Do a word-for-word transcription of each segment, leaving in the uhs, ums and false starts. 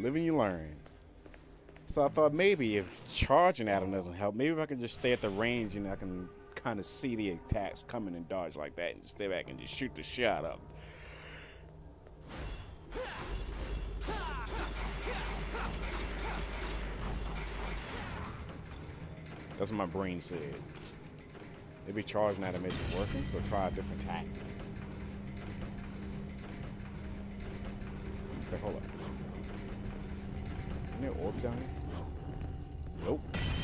live and you learn. So I thought maybe if charging at him doesn't help, maybe if I can just stay at the range and I can kind of see the attacks coming and dodge like that and stay back and just shoot the shot up. That's what my brain said. Maybe charging at him isn't working, so try a different tactic. Wait, hold up. Are there orbs down here? Nope.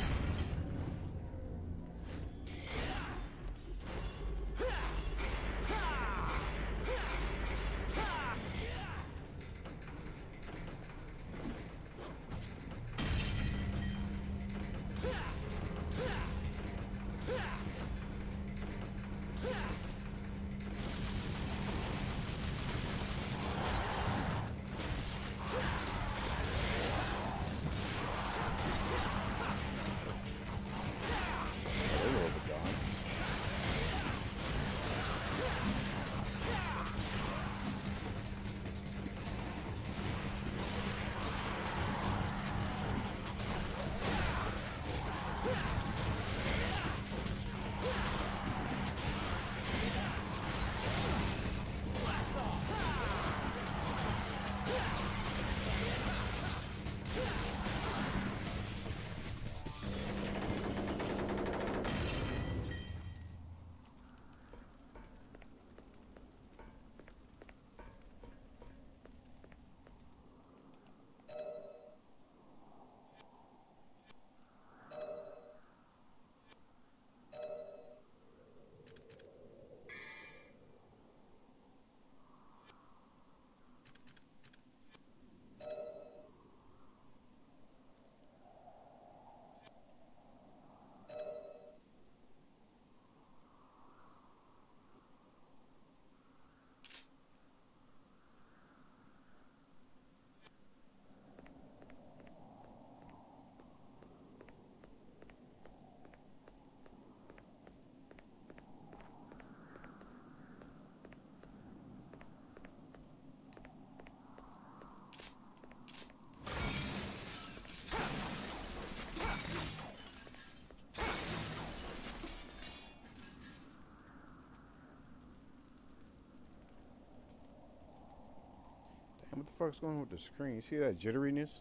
What the fuck's going on with the screen? You see that jitteriness?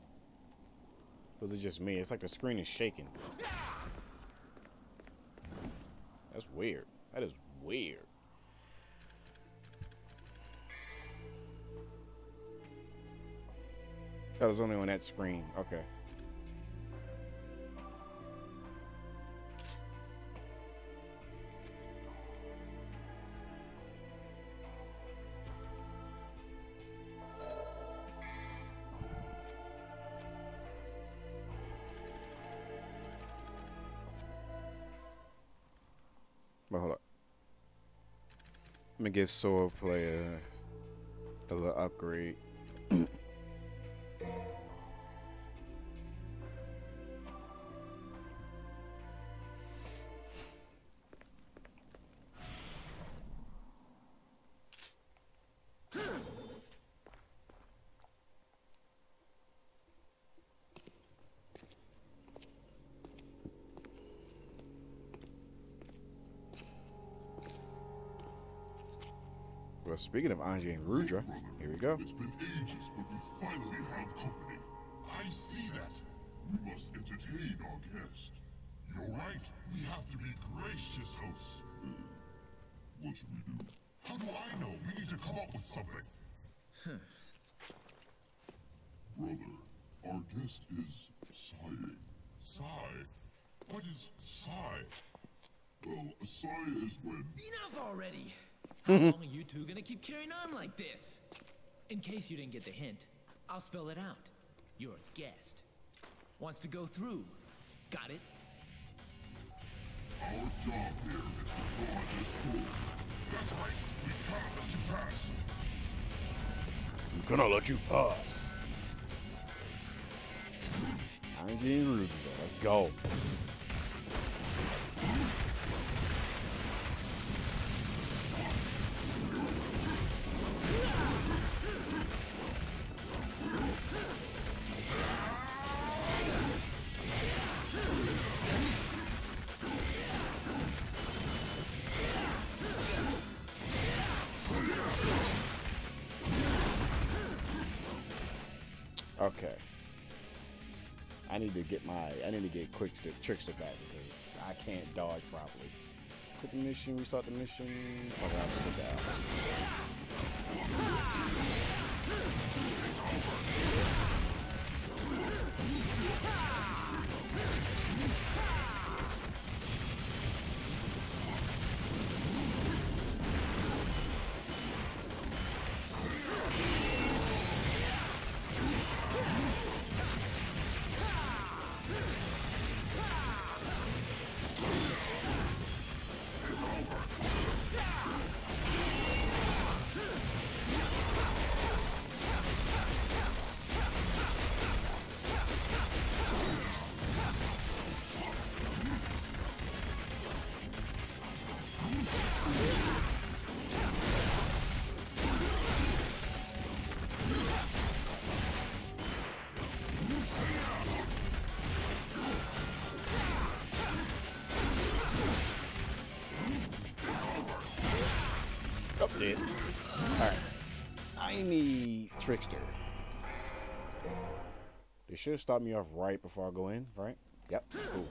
Or is it just me? It's like the screen is shaking. That's weird. That is weird. That was only on that screen. Okay. But hold up. Let me give Sword Player a little upgrade. Well, speaking of Anji and Rudra, here we go. It's been ages, but we finally have company. I see that. We must entertain our guest. You're right. We have to be gracious hosts. Uh, what should we do? How do I know? We need to come up with something. Brother, our guest is sighing. Sigh? What is sigh? Well, a sigh is when... Enough already! How long are you two gonna keep carrying on like this? In case you didn't get the hint, I'll spell it out. You're a guest. Wants to go through. Got it? Our job here is to guard this pool. That's right. We can't let you pass. I'm gonna let you pass. Anji and Rudra, let's go. Okay. I need to get my, I need to get Quickster, Trickster back because I can't dodge properly. Quit the mission, restart the mission. Fuck, I'll just take that out. Oh, dead. Alright. I need Trickster. They should stop me off right before I go in, right? Yep. Cool.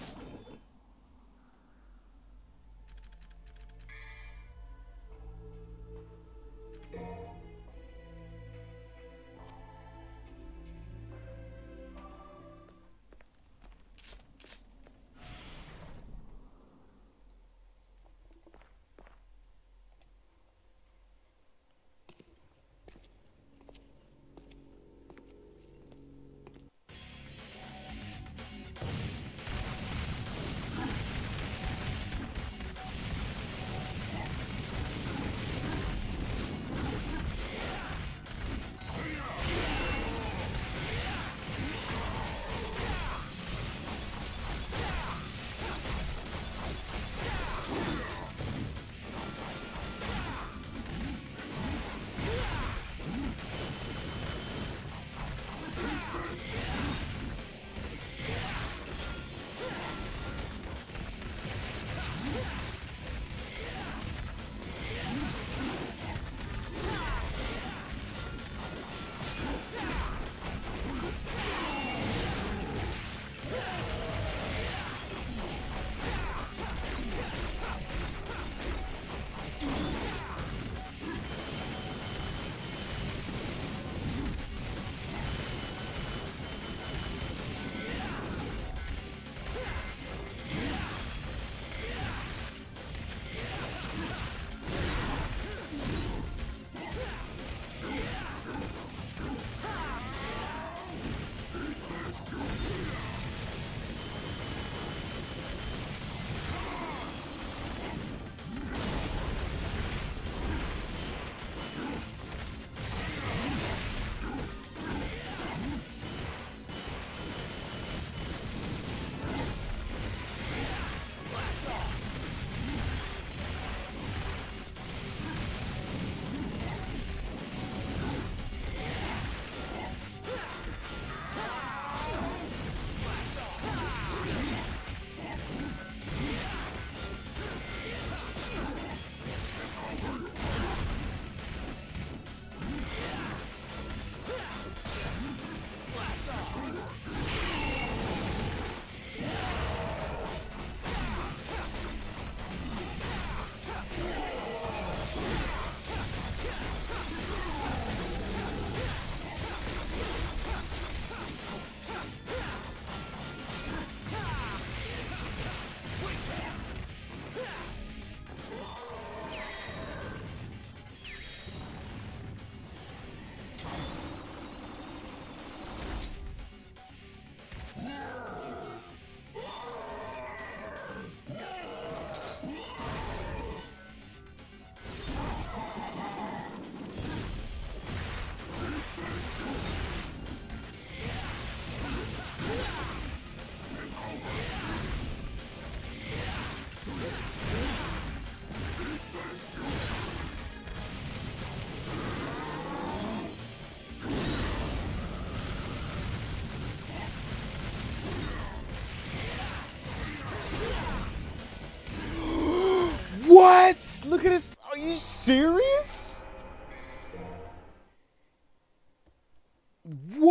What? Look at this. Are you serious? What?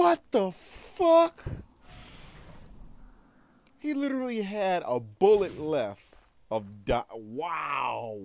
What the fuck? He literally had a bullet left of di- wow.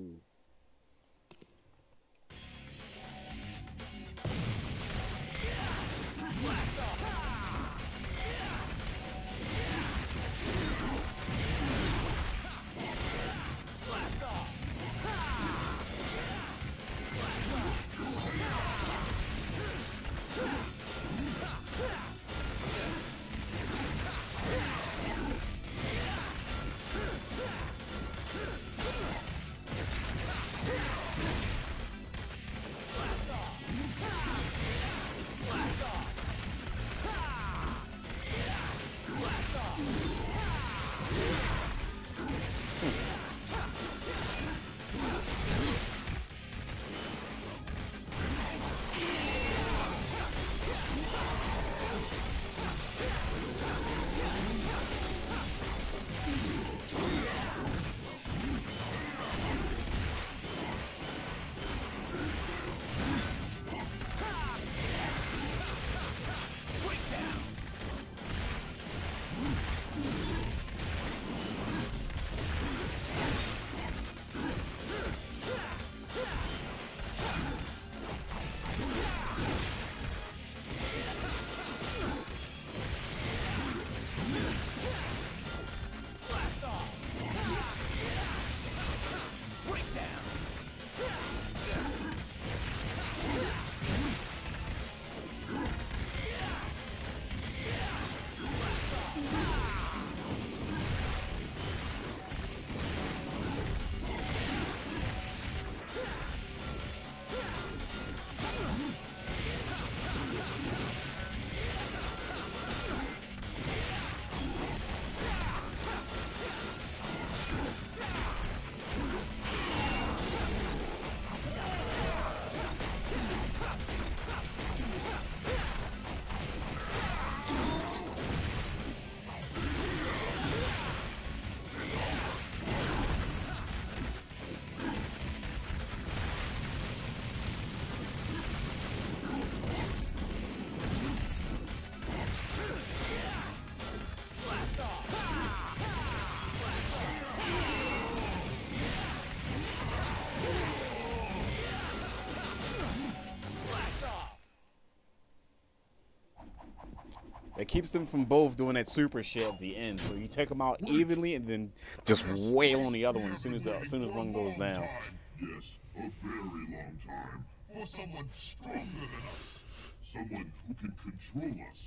It keeps them from both doing that super shit at the end. So you take them out evenly and then just wail on the other one as soon as the, as soon as one goes down. Yes, a very long time. For someone stronger than us. Someone who can control us.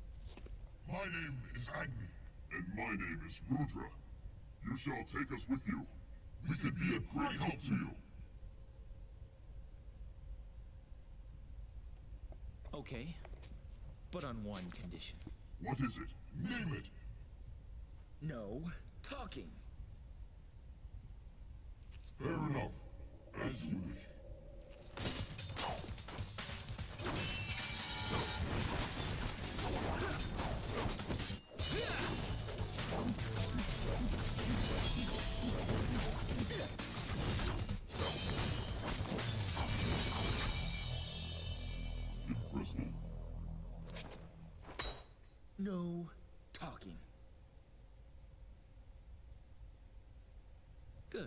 My name is Agni, and my name is Rudra. You shall take us with you. We could be a great help to you. Okay, but on one condition. What is it? Name it. No talking. Fair enough. As you wish. Impressive. No talking. Good.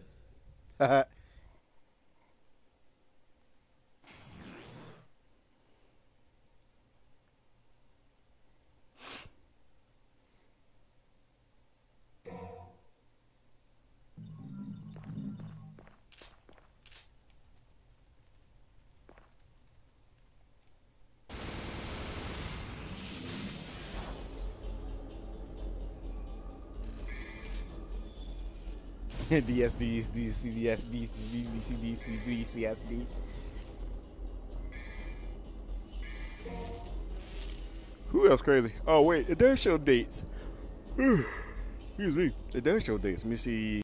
D S D, D C D S, D C D, D C D, D C S D. Who else crazy? Oh wait, it does show dates. Excuse me. It does show dates. Let me see.